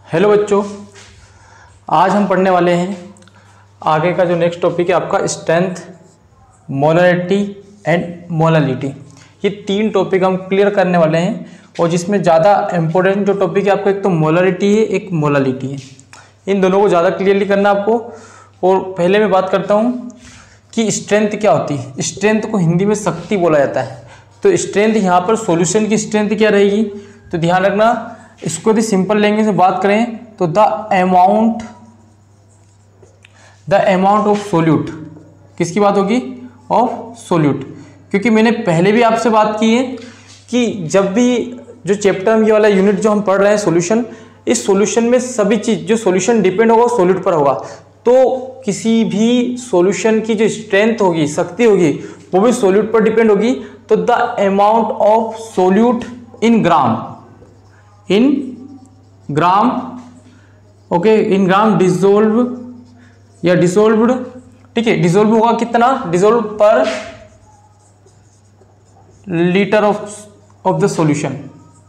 Hello बच्चों, आज हम पढ़ने वाले हैं आगे का जो नेक्स्ट टॉपिक है आपका स्ट्रेंथ, मोलरिटी एंड मोलालिटी। ये तीन टॉपिक हम क्लियर करने वाले हैं और जिसमें ज़्यादा इम्पोर्टेंट जो टॉपिक है आपका एक तो मोलरिटी है, एक मोलालिटी है। इन दोनों को ज़्यादा क्लियरली करना आपको। और पहले मैं बात करता हूँ कि स्ट्रेंथ क्या होती है। स्ट्रेंथ को हिंदी में शक्ति बोला जाता है। तो स्ट्रेंथ यहाँ पर सॉल्यूशन की स्ट्रेंथ क्या रहेगी, तो ध्यान रखना। इसको यदि सिंपल लैंग्वेज में बात करें तो द अमाउंट ऑफ सोल्यूट, किसकी बात होगी, ऑफ सोल्यूट। क्योंकि मैंने पहले भी आपसे बात की है कि जब भी जो चैप्टर ये वाला यूनिट जो हम पढ़ रहे हैं सॉल्यूशन, इस सॉल्यूशन में सभी चीज जो सॉल्यूशन डिपेंड होगा सोल्यूट पर होगा। तो किसी भी सॉल्यूशन की जो स्ट्रेंथ होगी, शक्ति होगी, वो भी सोल्यूट पर डिपेंड होगी। तो the amount of solute in gram, okay, in gram dissolve या डिसोल्व्ड, ठीक है, डिसोल्व होगा कितना, dissolve per litre of the solution.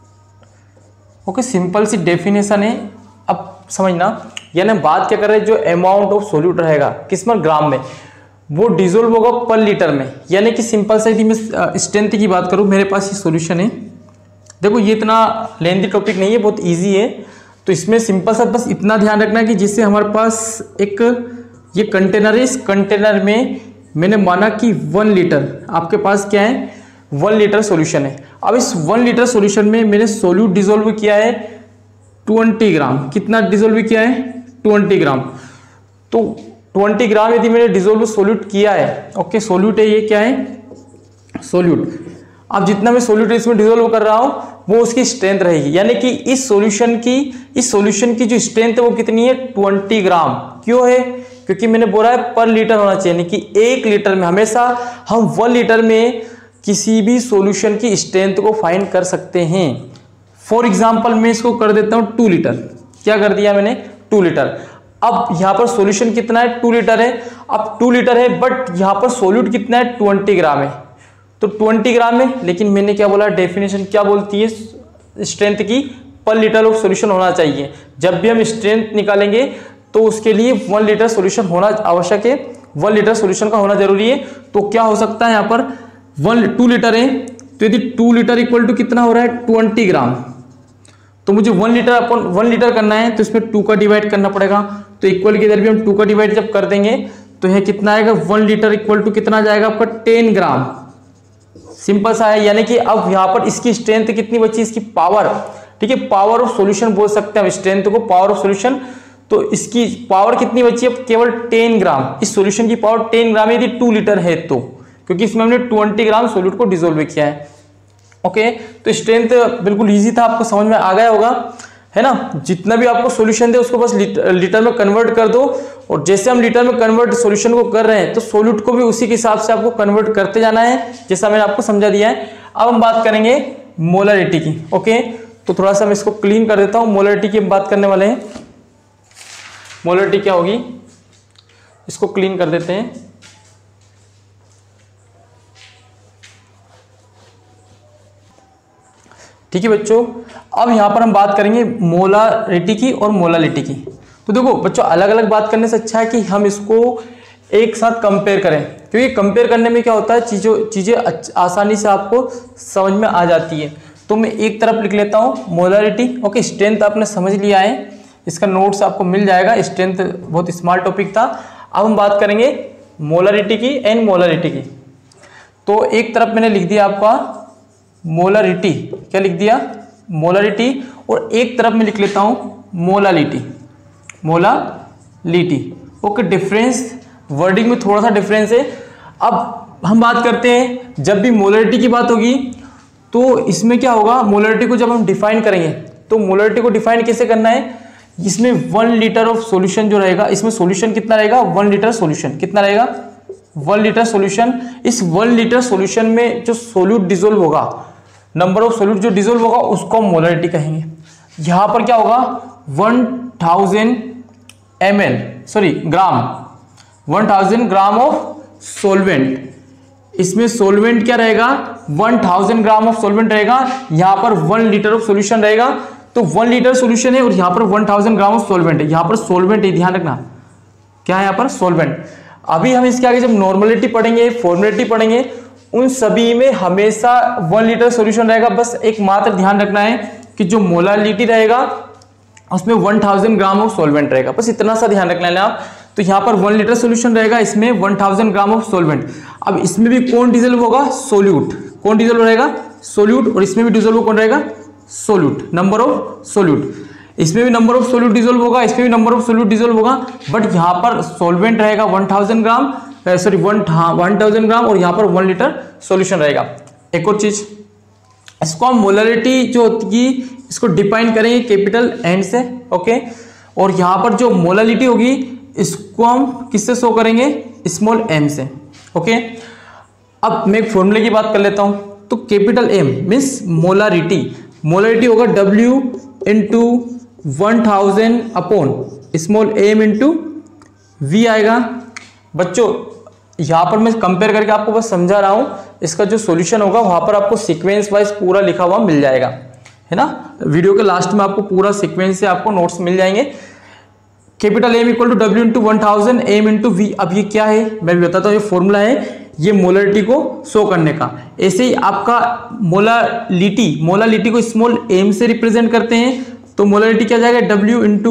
Okay, simple सी डेफिनेशन है। अब समझना, यानी बात क्या कर रहे हैं, जो अमाउंट ऑफ सोल्यूट रहेगा किस में, ग्राम में, वो डिसोल्व होगा पर लीटर में। यानी कि सिंपल सा यदि मैं स्ट्रेंथ की बात करूं, मेरे पास ये सॉल्यूशन है। देखो ये इतना लेंथी टॉपिक नहीं है, बहुत इजी है। तो इसमें सिंपल सा बस इतना ध्यान रखना कि जिससे हमारे पास एक ये कंटेनर है, इस कंटेनर में मैंने माना कि 1 लीटर आपके पास क्या है, 1 लीटर सॉल्यूशन है। अब इस 1 लीटर सॉल्यूशन में मैंने सोल्यूट डिसोल्व किया है 20 ग्राम। कितना डिसोल्व किया है, 20 ग्राम। तो 20 ग्राम यदि मैंने डिसोल्व सोल्यूट किया है, ओके, सोल्यूट है, ये क्या है, सोल्यूट। अब जितना मैं सोल्यूट इसमें डिसोल्व कर रहा हूं वो उसकी स्ट्रेंथ रहेगी। यानी कि इस सॉल्यूशन की जो स्ट्रेंथ है वो कितनी है, 20 ग्राम। क्यों है, क्योंकि मैंने बोला है पर लीटर होना चाहिए, यानी कि 1 लीटर में हमेशा हम 1 लीटर में किसी भी सॉल्यूशन की स्ट्रेंथ को फाइंड कर सकते हैं। फॉर एग्जांपल मैं इसको कर देता हूं 2 लीटर। क्या कर दिया मैंने, 2 लीटर। अब यहां पर सॉल्यूशन कितना है, 2 लीटर है। अब 2 लीटर है बट यहां पर सोल्यूट कितना है, 20 ग्राम है। तो 20 ग्राम में, लेकिन मैंने क्या बोला, डेफिनेशन क्या बोलती है स्ट्रेंथ की, पर लीटर ऑफ सॉल्यूशन होना चाहिए। जब भी हम स्ट्रेंथ निकालेंगे तो उसके लिए 1 लीटर सॉल्यूशन होना आवश्यक है, 1 लीटर सॉल्यूशन का होना जरूरी है। तो क्या हो सकता है, यहाँ पर 2 लीटर है, तो यदि 2 लीटर इक्वल टू कितना हो रहा है, 20 ग्राम, तो मुझे 1 लीटर अपन 1 लीटर करना है तो इसमें 2 का डिवाइड करना पड़ेगा। तो इक्वल के इधर भी हम 2 का डिवाइड जब कर देंगे तो यह कितना आएगा, 1 लीटर इक्वल टू कितना जाएगा आपका, 10 ग्राम। सिंपल सा है। यानी कि अब यहाँ पर इसकी स्ट्रेंथ कितनी बची, इसकी पावर, ठीक है, पावर ऑफ सॉल्यूशन बोल सकते हैं हम स्ट्रेंथ को, पावर ऑफ सॉल्यूशन। तो इसकी पावर कितनी बची है, केवल 10 ग्राम। इस सॉल्यूशन की पावर 10 ग्राम यदि 2 लीटर है तो, क्योंकि इसमें हमने 20 ग्राम सोल्यूट को डिसोल्व किया है। ओके, तो स्ट्रेंथ बिल्कुल इजी था, आपको समझ में आ गया होगा, है ना। जितना भी आपको सॉल्यूशन दे उसको बस लीटर में कन्वर्ट कर दो, और जैसे हम लीटर में कन्वर्ट सॉल्यूशन को कर रहे हैं तो सोल्यूट को भी उसी के हिसाब से आपको कन्वर्ट करते जाना है, जैसा मैंने आपको समझा दिया है। अब हम बात करेंगे मोलरिटी की। ओके, तो थोड़ा सा मैं इसको क्लीन कर देता हूं। मोलरिटी की हम बात करने वाले हैं। मोलरिटी क्या होगी, इसको क्लीन कर देते हैं। ठीक है बच्चों, अब यहां पर हम बात करेंगे मोलरिटी की और मोलालिटी की। तो देखो बच्चों, अलग अलग बात करने से अच्छा है कि हम इसको एक साथ कंपेयर करें, क्योंकि कंपेयर करने में क्या होता है, चीजें आसानी से आपको समझ में आ जाती है। तो मैं एक तरफ लिख लेता हूं मोलरिटी। ओके, स्ट्रेंथ आपने समझ लिया है, इसका नोट्स आपको मिल जाएगा। स्ट्रेंथ बहुत स्मॉल टॉपिक था। अब हम बात करेंगे मोलरिटी की एंड मोलालिटी की। तो एक तरफ मैंने लिख दिया आपका मोलरिटी, क्या लिख दिया, मोलरिटी, और एक तरफ में लिख लेता हूं molality, molality. Okay, difference wording में थोड़ा सा डिफरेंस है। अब हम बात करते हैं, जब भी मोलरिटी की बात होगी तो इसमें क्या होगा, मोलरिटी को जब हम डिफाइन करेंगे तो मोलरिटी को डिफाइन कैसे करना है, इसमें 1 लीटर ऑफ सॉल्यूशन जो रहेगा, इसमें सॉल्यूशन कितना रहेगा, 1 लीटर सॉल्यूशन कितना रहेगा, 1 लीटर सॉल्यूशन। इस 1 लीटर सॉल्यूशन में जो सोल्यूट डिसोल्व होगा, नंबर ऑफ सोल्यूट जो डिसोल्व होगा उसको हम मोलरिटी कहेंगे। यहां पर क्या होगा, 1000 ग्राम ऑफ सोलवेंट। इसमें सोलवेंट क्या रहेगा, 1000 ग्राम ऑफ सोलवेंट रहेगा। यहां पर 1 लीटर ऑफ सॉल्यूशन रहेगा। तो 1 लीटर सोल्यूशन है और यहाँ पर 1000 ग्राम ऑफ सॉल्वेंट है, यहाँ पर सॉल्वेंट है, ध्यान रखना क्या है यहाँ पर सॉल्वेंट। अभी हम इसके आगे जब नॉर्मलिटी पढ़ेंगे, फॉर्मेलिटी पढ़ेंगे, उन सभी में हमेशा 1 लीटर सॉल्यूशन रहेगा। बस एक मात्र ध्यान रखना है कि जो मोलालिटी रहेगा उसमें 1000 ग्राम ऑफ सॉल्वेंट रहेगा, बस इतना सा ध्यान रखना है आप। तो यहाँ पर 1 लीटर सॉल्यूशन रहेगा, इसमें 1000 ग्राम ऑफ सॉल्वेंट। अब इसमें भी कौन डिजोल्व होगा? सोल्यूट। कौन डिजोल्व रहेगा? सोल्यूट। और इसमें भी डिजोल्व कौन रहेगा? सोल्यूट। नंबर ऑफ सोल्यूट, इसमें भी नंबर ऑफ सोल्यूट डिजोल्व होगा, इसमें भी नंबर ऑफ सोल्यूट डिजोल्व होगा, बट यहाँ पर सॉल्वेंट रहेगा 1000 ग्राम, सॉरी 1000 ग्राम, और यहाँ पर 1 लीटर सॉल्यूशन रहेगा। एक और चीज, इसको हम मोलारिटी जो होती है इसको डिफाइन करेंगे कैपिटल एन से, ओके। और यहाँ पर जो मोलालिटी होगी इसको हम किससे शो करेंगे? स्मॉल एम से, ओके। अब मैं एक फॉर्मूले की बात कर लेता हूं। तो capital M means molarity, molarity होगा W into 1000 upon small M into V आएगा। बच्चों यहाँ पर मैं कंपेयर करके आपको बस समझा रहा हूं, इसका जो सॉल्यूशन होगा वहां पर आपको सीक्वेंस वाइज पूरा लिखा हुआ मिल जाएगा, है ना। वीडियो के लास्ट में आपको पूरा सीक्वेंस से आपको नोट्स मिल जाएंगे। Capital M equal to W into 1000 M into V। अब ये क्या है मैं भी बताता हूँ, ये फॉर्मूला है ये मोलारिटी को शो करने का। ऐसे ही आपका मोलालिटी को स्मॉल एम से रिप्रेजेंट करते हैं, तो मोलालिटी क्या जाएगा? W into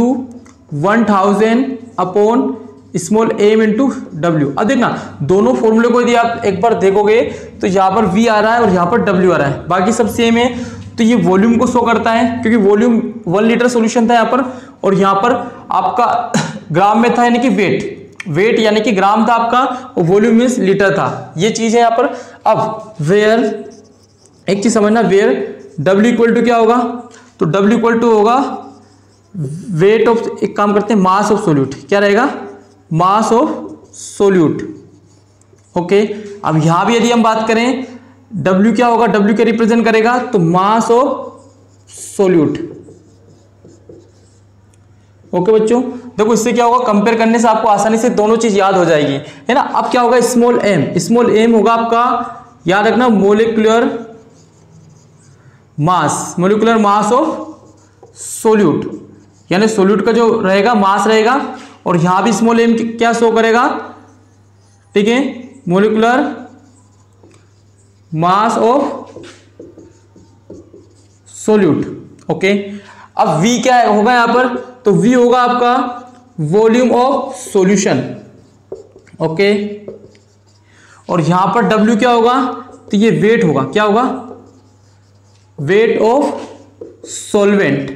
1000 upon small M into W। अब देखना दोनों फॉर्मूले को यदि आप एक बार देखोगे तो यहाँ पर V आ रहा है और यहाँ पर W आ रहा है, बाकी सब सेम है। तो ये वॉल्यूम को शो करता है क्योंकि वॉल्यूम 1 लीटर सॉल्यूशन था यहाँ पर, और यहाँ पर आपका ग्राम में था यानी कि वेट यानी कि ग्राम था आपका, और वॉल्यूम मींस लीटर था। ये चीज है यहाँ पर। अब वेयर एक चीज समझना, वेयर W इक्वल टू क्या होगा? तो W इक्वल टू होगा वेट ऑफ, एक काम करते हैं मास ऑफ सोल्यूट, क्या रहेगा? Mass of solute, okay. अब यहां भी यदि हम बात करें W क्या होगा? W क्या रिप्रेजेंट करेगा? तो मास ऑफ सोल्यूट, ओके बच्चों। देखो इससे क्या होगा, कंपेयर करने से आपको आसानी से दोनों चीज याद हो जाएगी, है ना। अब क्या होगा? स्मॉल एम होगा आपका, याद रखना, मोलिकुलर मास ऑफ सोल्यूट, यानी सोल्यूट का जो रहेगा मास रहेगा, और यहां भी स्मॉल एम क्या शो करेगा? ठीक है, molecular mass of solute, okay. अब V क्या होगा यहां पर? तो V होगा आपका वॉल्यूम ऑफ सॉल्यूशन, ओके। और यहां पर W क्या होगा? तो ये वेट होगा, क्या होगा? वेट ऑफ सॉल्वेंट,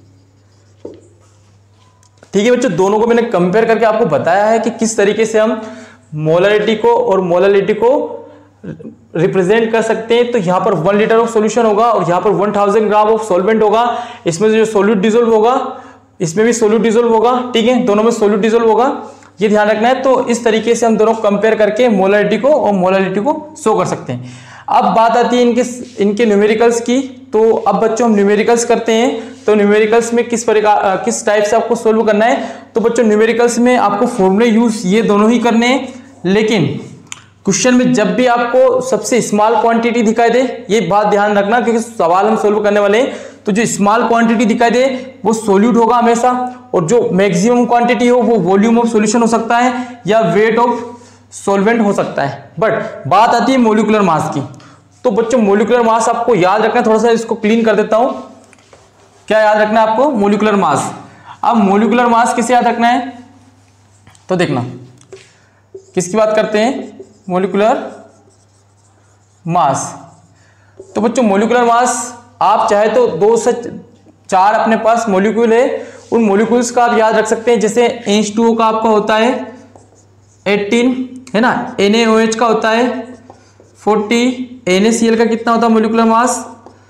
ठीक है बच्चों। दोनों को मैंने कंपेयर करके आपको बताया है कि किस तरीके से हम मोलारिटी को और मोलालिटी को रिप्रेजेंट कर सकते हैं। तो यहाँ पर 1 लीटर ऑफ सॉल्यूशन होगा और यहाँ पर 1000 ग्राम ऑफ सॉल्वेंट होगा। इसमें जो सोल्यूट डिसॉल्व होगा इसमें भी सोल्यूट डिसॉल्व होगा, ठीक है, दोनों में सोल्यूट डिसॉल्व होगा, ये ध्यान रखना है। तो इस तरीके से हम दोनों कंपेयर करके मोलारिटी को और मोलालिटी को शो कर सकते हैं। अब बात आती है इनके न्यूमेरिकल्स की। तो अब बच्चों हम न्यूमेरिकल्स करते हैं। तो न्यूमेरिकल्स में किस टाइप से आपको सोल्व करना है? तो बच्चों न्यूमेरिकल्स में आपको फॉर्मूले यूज ये दोनों ही करने हैं, लेकिन क्वेश्चन में जब भी आपको सबसे स्मॉल क्वांटिटी दिखाई दे, ये बात ध्यान रखना क्योंकि सवाल हम सोल्व करने वाले हैं, तो जो स्मॉल क्वांटिटी दिखाई दे वो सोल्यूट होगा हमेशा, और जो मैक्सिमम क्वांटिटी हो वो वॉल्यूम ऑफ सॉल्यूशन हो सकता है या वेट ऑफ सॉल्वेंट हो सकता है। बट बात आती है मोलिकुलर मास की। तो बच्चों मोलिकुलर मास आपको याद रखना है, थोड़ा सा इसको क्लीन कर देता हूं। क्या याद रखना है आपको? Molecular mass. अब मोलिकुलर मास किसे याद रखना है? तो देखना किसकी बात करते हैं? Molecular mass. तो बच्चों मोलिकुलर मास आप चाहे तो 2 से 4 अपने पास मोलिक्यूल है, उन मोलिक्यूल्स का आप याद रख सकते हैं। जैसे H2O का आपका होता है 18, है ना, NaOH का होता है 40, NaCl का कितना होता है मोलिकुलर मास?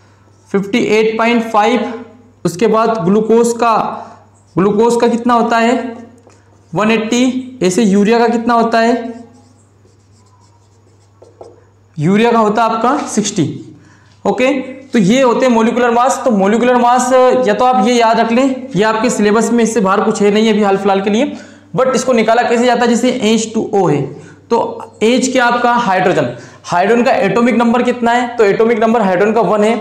58.5। उसके बाद ग्लूकोज का कितना होता है? 180। ऐसे यूरिया का कितना होता है? यूरिया का होता है आपका 60, ओके। तो ये होते हैं मोलिकुलर मास। तो मोलिकुलर मास या तो आप ये याद रख लें, ये आपके सिलेबस में इससे बाहर कुछ है नहीं अभी हाल फिलहाल के लिए, बट इसको निकाला कैसे जाता है? जैसे H2O है तो H क्या आपका? हाइड्रोजन का एटॉमिक नंबर कितना है? तो एटॉमिक नंबर हाइड्रोजन का 1 है।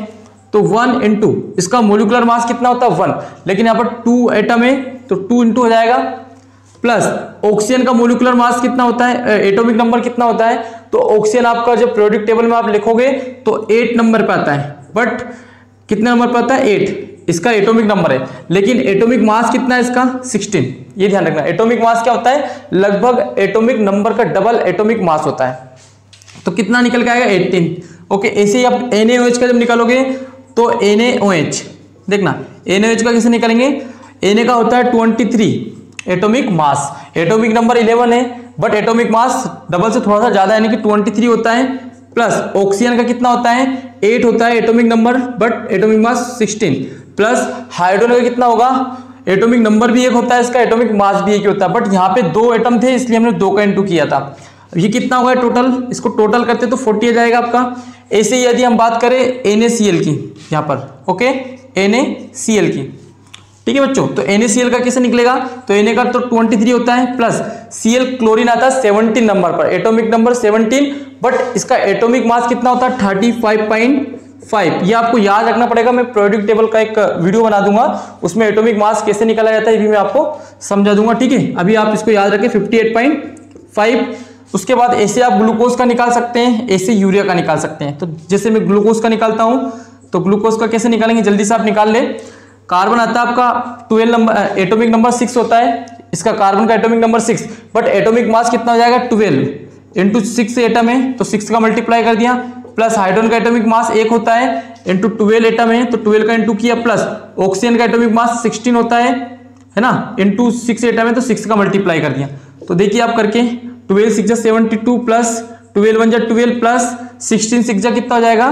तो 1 इंटू इसका मोलिकुलर मास कितना होता है 1, लेकिन यहाँ पर 2 एटम है तो 2 इंटू हो जाएगा, प्लस ऑक्सीजन का मोलिकुलर मास कितना होता है, एटॉमिक नंबर कितना होता है, तो ऑक्सीजन आपका जब पीरियोडिक टेबल में आप लिखोगे तो 8 नंबर पे आता है, बट कितने नंबर पे आता है 8, इसका एटॉमिक नंबर है, लेकिन एटॉमिक मास कितना है इसका 16। ये ध्यान रखना, एटॉमिक मास क्या होता है, लगभग एटॉमिक नंबर का डबल एटॉमिक मास होता है। तो कितना निकल के आएगा 18। ओके, ऐसे ही आप NaOH का जब निकालोगे तो NaOH देखना, NaOH का कैसे निकालेंगे, Na का होता है 23 एटॉमिक मास, एटॉमिक नंबर 11 है बट एटॉमिक मास डबल से थोड़ा सा ज्यादा यानी कि 23 होता है, प्लस ऑक्सीजन का कितना होता है 8 होता है atomic number but atomic mass 16, plus hydrogen का कितना होगा, एटॉमिक नंबर भी एक होता है इसका, एटॉमिक मास भी एक ही होता है, बट यहाँ पे 2 एटम थे इसलिए हमने 2 का इंटू किया था। ये कितना होगा टोटल, इसको टोटल करते तो 40 आ जाएगा आपका। ऐसे ही यदि हम बात करें NaCl की यहाँ पर, ओके NaCl की, ठीक है बच्चों, तो NaCl का कैसे निकलेगा, तो Na का तो 23 होता है, प्लस Cl क्लोरीन आता है 17 नंबर पर, एटॉमिक नंबर 17, बट इसका एटॉमिक मास कितना होता है 35.5। ये आपको याद रखना पड़ेगा, मैं पीरियोडिक टेबल का एक वीडियो बना दूंगा, उसमें एटॉमिक मास कैसे निकाला जाता है ये भी मैं आपको समझा दूंगा, ठीक है। अभी आप इसको याद रखें 58.5। उसके बाद ऐसे आप ग्लूकोज का निकाल सकते हैं, ऐसे यूरिया का निकाल सकते हैं। तो जैसे मैं ग्लूकोज का निकालता हूं, तो ग्लूकोज का कैसे निकालेंगे, जल्दी से आप निकाल ले। कार्बन आता है आपका 12 नंबर, एटॉमिक नंबर 6 होता है, इसका कार्बन का atomic number 6, but atomic mass कितना हो जाएगा 12 इंटू 6 एटम है तो 6 का मल्टीप्लाई कर दिया, प्लस हाइड्रोजन का एटॉमिक मास 1 होता है इंटू 12 एटम है तो 12 का इंटू किया, प्लस ऑक्सीजन का एटॉमिक मास 16 होता है ना, इंटू 6 एटम है तो 6 का मल्टीप्लाई कर दिया। तो देखिए आप करके 12 6 72 प्लस 12 1 12 प्लस 16 6 कितना हो जाएगा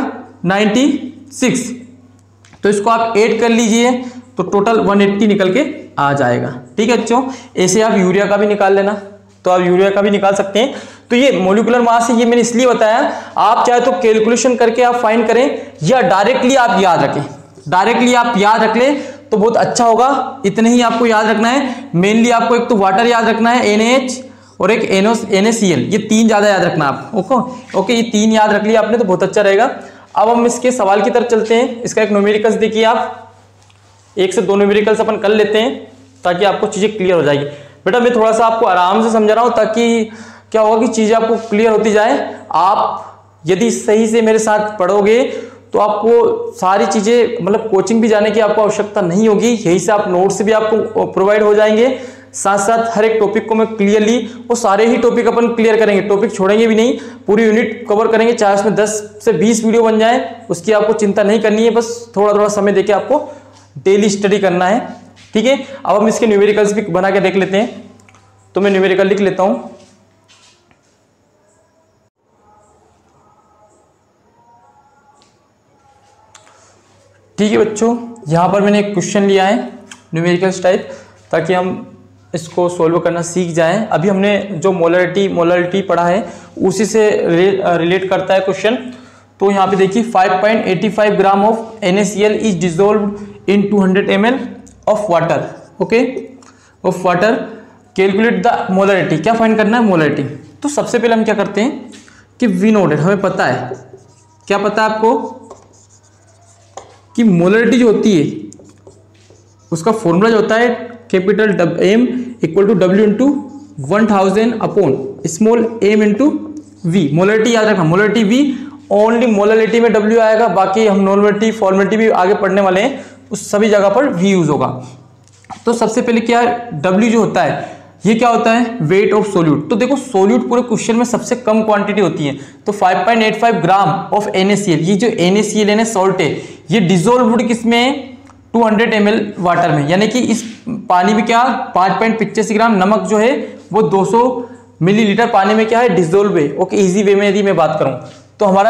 96। तो इसको आप ऐड कर लीजिए तो टोटल 180 निकल के आ जाएगा, ठीक है बच्चों। ऐसे आप यूरिया का भी निकाल लेना, तो आप यूरिया का भी निकाल सकते हैं। तो ये मोलिकुलर मास है, ये मैंने इसलिए बताया, आप चाहे तो कैलकुलेशन करके आप फाइंड करें या डायरेक्टली आप याद रखें, डायरेक्टली आप याद रख ले तो बहुत अच्छा होगा। इतने ही आपको याद रखना है, मेनली आपको एक तो वाटर याद रखना है NaH और एक NaCl, ये 3 ज्यादा याद रखना आप, ओके ये 3 याद रख लिया आपने तो बहुत अच्छा रहेगा। अब हम इसके सवाल की तरफ चलते हैं। इसका एक न्यूमेरिकल्स देखिए आप, 1 से 2 न्यूमेरिकल्स अपन कर लेते हैं ताकि आपको चीजें क्लियर हो जाएगी। बेटा मैं थोड़ा सा आपको आराम से समझा रहा हूं ताकि क्या होगा कि चीजें आपको क्लियर होती जाए। आप यदि सही से मेरे साथ पढ़ोगे तो आपको सारी चीजें, मतलब कोचिंग भी जाने की आपको आवश्यकता नहीं होगी, यही से आप नोट्स भी आपको प्रोवाइड हो जाएंगे। साथ साथ हर एक टॉपिक को मैं क्लियरली, वो सारे ही टॉपिक अपन क्लियर करेंगे, टॉपिक छोड़ेंगे भी नहीं, पूरी यूनिट कवर करेंगे, चाहे उसमें 10 से 20 वीडियो बन जाए, उसकी आपको चिंता नहीं करनी है, बस थोड़ा थोड़ा समय देके आपको डेली स्टडी करना है, ठीक है। अब हम इसके न्यूमेरिकल्स भी बना के देख लेते हैं, तो मैं न्यूमेरिकल लिख लेता हूं। ठीक है बच्चों, यहां पर मैंने एक क्वेश्चन लिया है न्यूमेरिकल्स टाइप, ताकि हम इसको सोल्व करना सीख जाएं। अभी हमने जो मोलरिटी पढ़ा है उसी से रिलेट करता है क्वेश्चन। तो यहाँ पे देखिए 5.85 gram of NaCl is dissolved in 200 ml of water, okay of water, calculate the molarity. क्या फाइंड करना है, मोलरिटी। तो सबसे पहले हम क्या करते हैं कि वी नोटेड, हमें पता है, क्या पता है आपको कि मोलरिटी जो होती है उसका फॉर्मूला जो होता है capital M equal to W into 1000 upon small m into V। Molarity याद रखना, मोलरिटी V, ओनली मोलरिटी में W आएगा, बाकी हम नॉर्मलिटी फॉर्मेलिटी भी आगे पढ़ने वाले हैं, उस सभी जगह पर V यूज होगा। तो सबसे पहले क्या है, W जो होता है ये क्या होता है, वेट ऑफ सोल्यूट। तो देखो सोल्यूट पूरे क्वेश्चन में सबसे कम क्वांटिटी होती है, तो 5.85 ग्राम ऑफ NaCl, ये जो NaCl है सॉल्ट है, ये डिजोल्व्ड किसमें 200 ml वाटर में, यानी कि इस पानी में क्या 5.85 ग्राम, नमक जो है वो 200 मिलीलीटर पानी में क्या है डिजोल्व है। ओके, इजी वे में यदि मैं बात करूं तो हमारा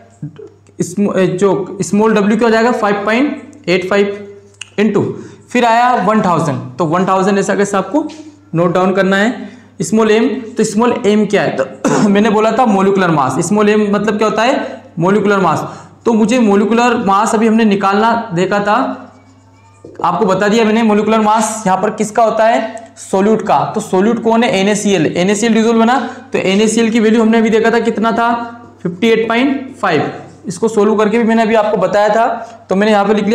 जो स्मॉल w क्या हो जाएगा 5.85 इंटू फिर आया 1000, तो 1000 ऐसा कैसे आपको नोट डाउन करना है। स्मॉल m, तो स्मॉल m क्या है, तो मैंने बोला था मोलिकुलर मास, स्मॉल m मतलब क्या होता है मोलिकुलर मास। तो मुझे मोलिकुलर मास अभी हमने निकालना देखा था, आपको बता दिया मैंने मोलिकुलर मास यहाँ पर किसका होता है, सोल्यूट का। तो सोल्यूट कौन है, NaCl, NaCl डिजोल्व बना, तो NaCl की वैल्यू हमने अभी देखा था कितना था 58.5, इसको सोल्व करके भी मैंने अभी आपको बताया था, तो मैंने यहाँ पे लिख लिया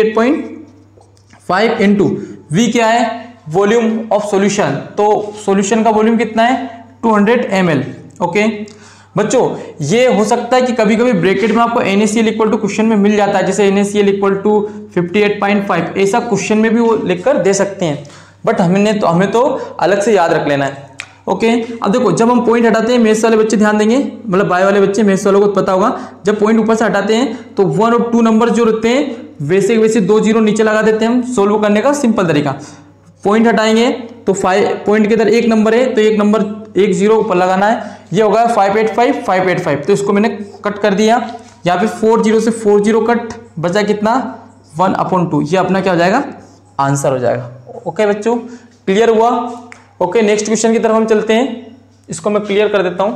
58.5 इंटू वी क्या है, वॉल्यूम ऑफ सॉल्यूशन। तो सॉल्यूशन का वॉल्यूम कितना है, 200 ml। ओके बच्चों, ये हो सकता है कि कभी कभी ब्रैकेट में आपको NaCl इक्वल टू क्वेश्चन में मिल जाता है, जैसे NaCl इक्वल टू 58.5, ऐसा क्वेश्चन में भी वो लिखकर दे सकते हैं, बट हमें तो अलग से याद रख लेना है। ओके अब देखो, जब हम पॉइंट हटाते हैं, मैथ्स वाले बच्चे ध्यान देंगे, मतलब बायो वाले बच्चे, मैथ्स वालों को पता होगा, जब पॉइंट ऊपर से हटाते हैं तो 1 और 2 नंबर जो रहते हैं वैसे वैसे 2 जीरो नीचे लगा देते हैं हम। सोल्व करने का सिंपल तरीका, पॉइंट हटाएंगे तो 5 पॉइंट के इधर 1 नंबर है तो 1 नंबर 1 जीरो ऊपर लगाना है, ये होगा 585, तो इसको मैंने कट कर दिया, यहाँ पे 4 जीरो से 4 जीरो कट, बचा कितना 1/2, ये अपना क्या हो जाएगा, आंसर हो जाएगा। ओके बच्चों, क्लियर हुआ। ओके नेक्स्ट क्वेश्चन की तरफ हम चलते हैं, इसको मैं क्लियर कर देता हूं।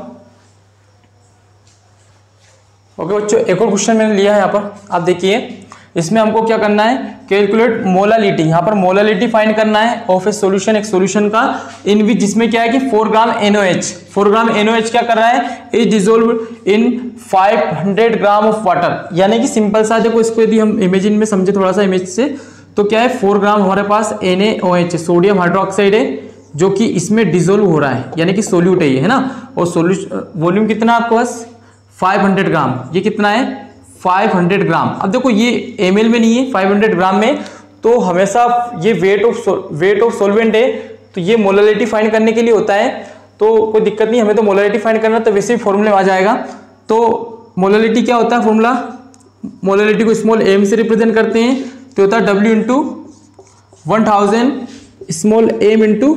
ओके बच्चों, एक और क्वेश्चन मैंने लिया है यहाँ पर, आप देखिए, इसमें हमको क्या करना है, कैलकुलेट मोलालिटी, यहाँ पर मोलालिटी फाइंड करना है ऑफ ए सॉल्यूशन, एक सॉल्यूशन का, इन विच, जिसमें क्या है कि 4 ग्राम NaOH, 4 ग्राम NaOH क्या कर रहा है, is dissolve in 500 gram of water. यानी कि सिंपल सा, देखो इसको यदि हम इमेजिन में समझे थोड़ा सा इमेज से, तो क्या है 4 ग्राम हमारे पास NaOH सोडियम हाइड्रोक्साइड है, जो कि इसमें डिसोल्व हो रहा है, यानी कि सोल्यूट है ये, है ना। और सोल्यूशन वॉल्यूम कितना आपके पास 500 ग्राम, ये कितना है 500 ग्राम। अब देखो ये ml में नहीं है, 500 ग्राम में, तो हमेशा ये वेट ऑफ सॉल्वेंट है, तो ये मोलालिटी फाइंड करने के लिए होता है, तो कोई दिक्कत नहीं, हमें तो मोलालिटी फाइंड करना, तो वैसे भी फॉर्मूले में आ जाएगा। तो मोलालिटी क्या होता है फॉर्मूला, मोलालिटी को स्मॉल m से रिप्रेजेंट करते हैं, तो होता है W into 1000 small m into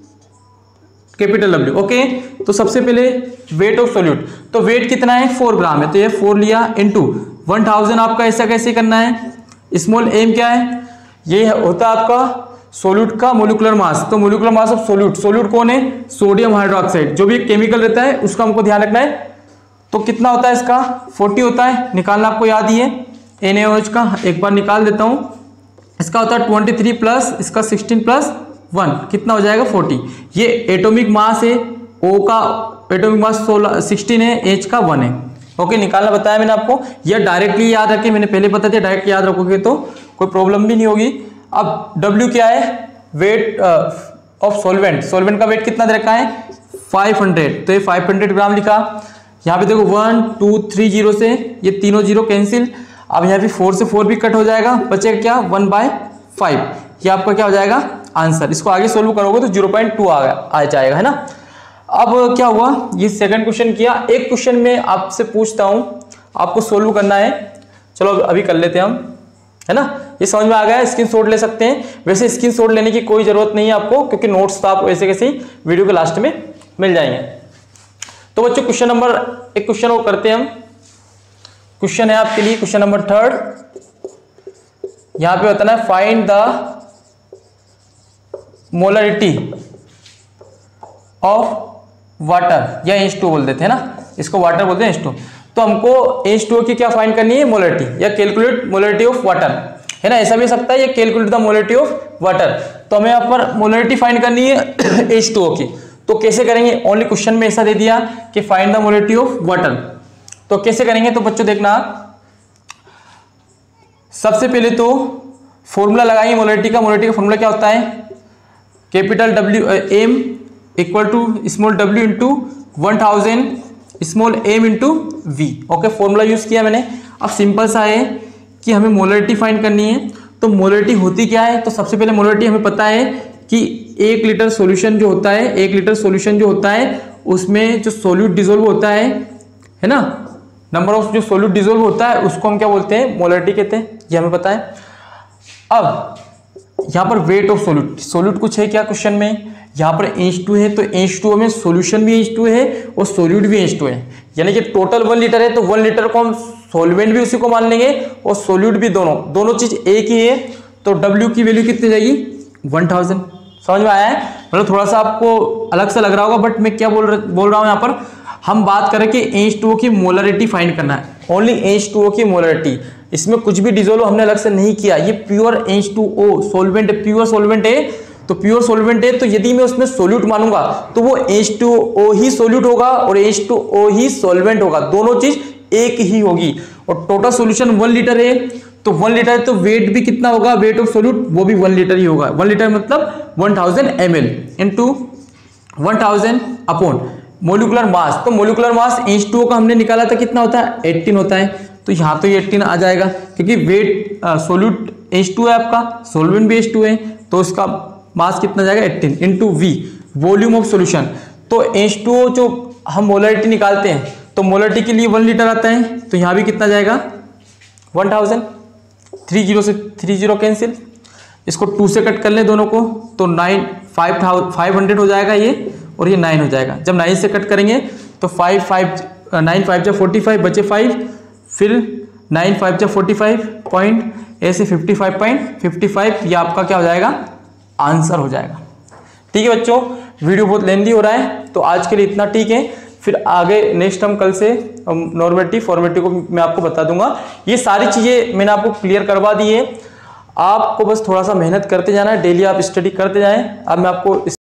capital W। Okay, तो सबसे पहले वेट ऑफ सोल्यूट, तो वेट कितना है 4 ग्राम है, तो ये 4 लिया इंटू 1000, आपका ऐसा कैसे करना है, स्मॉल m क्या है, ये होता है आपका सोल्यूट का मोलिकुलर मास, तो molecular mass of solute, solute कौन है, सोडियम हाइड्रोक्साइड, जो भी केमिकल रहता है उसका हमको ध्यान रखना है। तो कितना होता है इसका 40 होता है, निकालना आपको याद ही है, NaOH का एक बार निकाल देता हूं, इसका होता है 23 प्लस इसका 16 प्लस 1, कितना हो जाएगा 40। ये एटॉमिक मास है, O का एटॉमिक मास 16 है, H का 1 है। ओके, निकालना बताया मैंने आपको, यह डायरेक्टली याद रखें, मैंने पहले बता दिया, डायरेक्ट याद रखोगे तो कोई प्रॉब्लम भी नहीं होगी। अब W क्या है, वेट ऑफ सॉल्वेंट, सॉल्वेंट का वेट कितना दे रखा है 500, तो ये 500 ग्राम लिखा। यहाँ पे देखो 1 2 3 जीरो से ये तीनों जीरो कैंसिल, अब यहाँ पे 4 से 4 भी कट हो जाएगा, बचेगा क्या 1/5, ये आपका क्या हो जाएगा आंसर। इसको आगे सोल्व करोगे तो 0.2 आ जाएगा, है ना। अब क्या हुआ, ये सेकंड क्वेश्चन किया, एक क्वेश्चन में आपसे पूछता हूं, आपको सोल्व करना है, चलो अभी कर लेते हैं हम, है ना। ये समझ में आ गया, स्क्रीनशॉट ले सकते हैं, वैसे स्क्रीनशॉट लेने की कोई जरूरत नहीं है आपको, क्योंकि नोट्स तो आपको ऐसे कैसे वीडियो के लास्ट में मिल जाएंगे। तो बच्चों क्वेश्चन नंबर, एक क्वेश्चन वो करते हैं हम, क्वेश्चन है आपके लिए क्वेश्चन नंबर 3, यहां पे बताना है find the molarity of water, या H2O बोल देते हैं ना, इसको वाटर बोलते हैं H2O। तो हमको H2O की क्या फाइंड करनी है, मोलरिटी, या कैलकुलेट मोलरिटी ऑफ वाटर, है ना, ऐसा भी सकता है, या calculate the molarity of water. तो हमें यहाँ पर मोलरिटी फाइंड करनी है H2O की, तो कैसे करेंगे, ओनली क्वेश्चन में ऐसा दे दिया कि find the molarity of water, तो कैसे करेंगे, तो बच्चों देखना, सबसे पहले तो फॉर्मूला लगाएंगे मोलरिटी का। मोलरिटी का फॉर्मूला क्या होता है, capital W M equal to small w into 1000 small m into V. Okay, formula use किया मैंने। अब सिंपल सा है कि हमें मोलरिटी फाइंड करनी है, तो मोलरिटी होती क्या है, तो सबसे पहले मोलरिटी हमें पता है कि 1 लीटर सॉल्यूशन जो होता है, 1 लीटर सॉल्यूशन जो होता है उसमें जो सोल्यूट डिसोल्व होता है ना, नंबर ऑफ जो सोल्यूट डिसोल्व होता है उसको हम क्या बोलते हैं, मोलरिटी कहते हैं, ये हमें पता है। अब यहाँ पर वेट ऑफ सोल्यूट, सोल्यूट कुछ है क्या क्वेश्चन में, यहाँ पर H2 है, तो H2O में सॉल्यूशन भी H2 है और सोल्यूट भी H2 है, यानी कि टोटल 1 लीटर है, तो 1 लीटर को हम सॉल्वेंट भी उसी को मान लेंगे और सोल्यूट भी, दोनों चीज एक ही है, तो W की वैल्यू कितनी जाएगी 1000। समझ में आया है, मतलब थोड़ा सा आपको अलग सा लग रहा होगा, बट मैं क्या बोल रहा हूँ यहाँ पर, हम बात करें कि H2O की मोलरिटी फाइंड करना है, ओनली H2O की मोलरिटी, इसमें कुछ भी डिसोल्व हमने अलग से नहीं किया, ये प्योर H2O सॉल्वेंट है, प्योर सॉल्वेंट है, तो प्योर सॉल्वेंट है, तो यदि मैं उसमें सोल्यूट मानूंगा तो वो H2O ही सोल्यूट होगा और H2O ही सॉल्वेंट होगा, दोनों चीज एक ही होगी, और टोटल सॉल्यूशन 1 लीटर है, तो 1 लीटर तो वेट भी कितना होगा, वेट ऑफ सोल्यूट वो भी 1 लीटर ही होगा। 1 लीटर मतलब 1000 ml into 1000 upon molecular mass. तो मोलिकुलर मास H2O का हमने निकाला था कितना होता है, 18 होता है, तो यहाँ तो ये 18 आ जाएगा, क्योंकि वेट सोल्यूट H2 है आपका, सोल्वेंट भी H2 है, तो इसका मास कितना जाएगा 18 into V volume of solution. तो H2O जो हम मोलरिटी निकालते हैं, तो मोलरिटी के लिए 1 लीटर आता है, तो यहाँ भी कितना जाएगा 1000, 30 से 30 कैंसिल, इसको 2 से कट कर लें दोनों को, तो 500 हो जाएगा ये, और ये 9 हो जाएगा। जब 9 से कट करेंगे तो 9 5 जा 45 बचे 5, फिर 9 5 जा 45 पॉइंट ऐसे 55.55, ये आपका क्या हो जाएगा, आंसर हो जाएगा। ठीक है बच्चों, वीडियो बहुत लेंदी हो रहा है, तो आज के लिए इतना ठीक है। फिर आगे नेक्स्ट हम कल से नॉर्मेटिव फॉर्मेटिव को मैं आपको बता दूंगा। ये सारी चीज़ें मैंने आपको क्लियर करवा दी है, आपको बस थोड़ा सा मेहनत करते जाना है, डेली आप स्टडी करते जाएं। अब मैं आपको